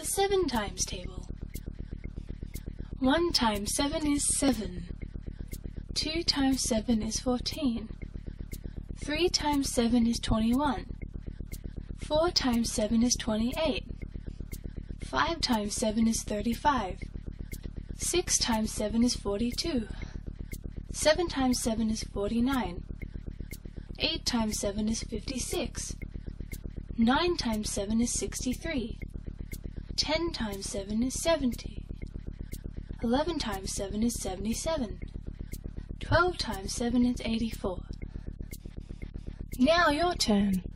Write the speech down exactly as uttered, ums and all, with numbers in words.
the seven times table. one times seven is seven. two times seven is fourteen. three times seven is twenty-one. four times seven is twenty-eight. five times seven is thirty-five. six times seven is forty-two. seven times seven is forty-nine. eight times seven is fifty-six. nine times seven is sixty-three. ten times seven is seventy. eleven times seven is seventy-seven. twelve times seven is eighty-four. Now your turn.